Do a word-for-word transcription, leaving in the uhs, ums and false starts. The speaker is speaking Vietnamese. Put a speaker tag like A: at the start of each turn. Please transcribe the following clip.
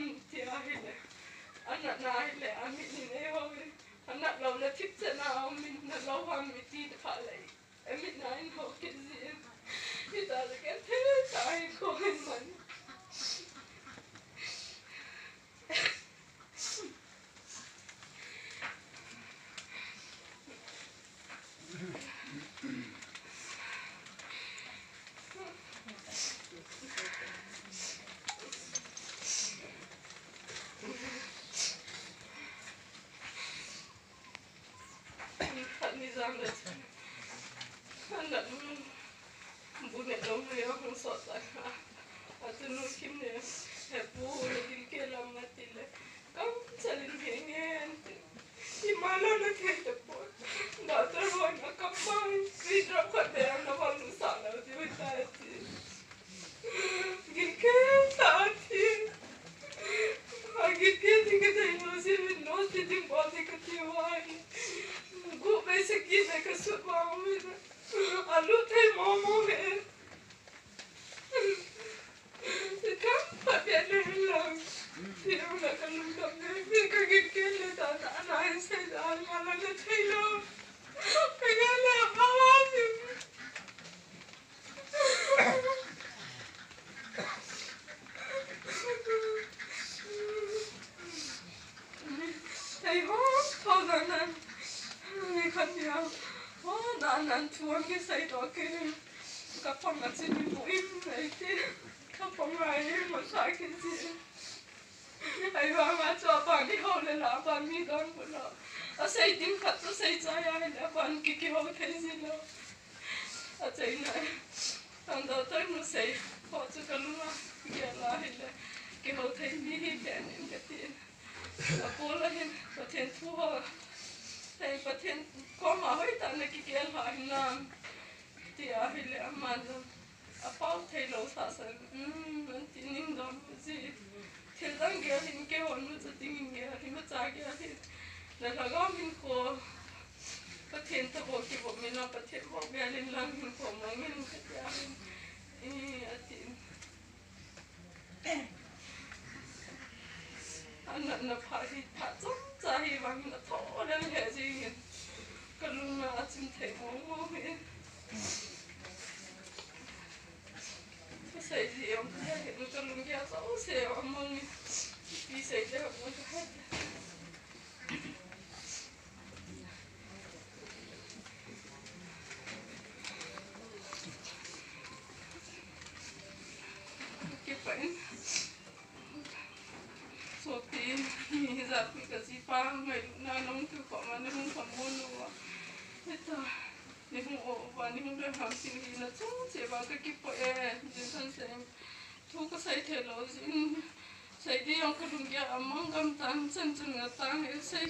A: tia hele anak na hele ami ni ne ho anak lo na tip se na ami na lo ham mi ti de pa le ami na in ho ke zi ita de ke te tai ko man Nizamlet anak bunet lo me yang sot atau nukim ne hebu lagi ke lam matile kam salin hengen di mana nak kita pun dah terbuat nak kapai video kat dia nak baru salah di tadi gilke tadi agak dia tinggal di nosi nosi di bawah di ketiawai gue besok kita kesut mama alu teh mama eh kan pakai lelang dia nak kalau kami ni kaget kele tak anak saya malah nak cilo pengen lepas hey ho thoganan ni kan dia oh nan tuan ke saya tak kene kapang kat sini buim nanti kapang lain masak sini ai mama cho bang đi hậu lên là bang mi con của nó ở xây tiếng khát ở xây trái ai là bang kiki hậu thấy gì nó ở đây này thằng đầu tới nó xây họ cho cái lúa kia là hết là cái hậu thấy mi hết đèn nên cái tiền ở phố là hết có tiền thu họ thấy có tiền có mà hết ta này cái kia là hình nam thì ở hết là mà ở bao thấy lâu sao sao ừm mình tin ninh đó gì thiên tăng kia thì cái hồn nóจะติ้งkia thì nó trả kia thì là thằng con mình có có thiên taบอกที่บอกmình làประเทศบอกเบียร์เล่นลังmình có mà mìnhก็จะเออที่อันนั้นนะพาที่พาจ้องใจบางนะท้อเรื่องแค่จริงก็รู้นะจริงเท่มองมองเห็นใส่เสียงแค่เห็นก็ลุงแกเศร้าเสียงมึงดีใส่เด็กมันก็ให้เก็บไปสวดตีมีจับมีกระสีฟ้าไม่น่าน้องคือของมันในห้องสมบูรณ์ว่าไม่ต่อในห้องโอ้วันนี้ห้องเดินหาสิ่งดีนะจ้าเจ็บก็เก็บไปเองดิฉันเสียงทุกข์ใส่เทโลสิใส่ที่ยังกระดุมแกมั่งกำตังฉันจึงกระตังใส่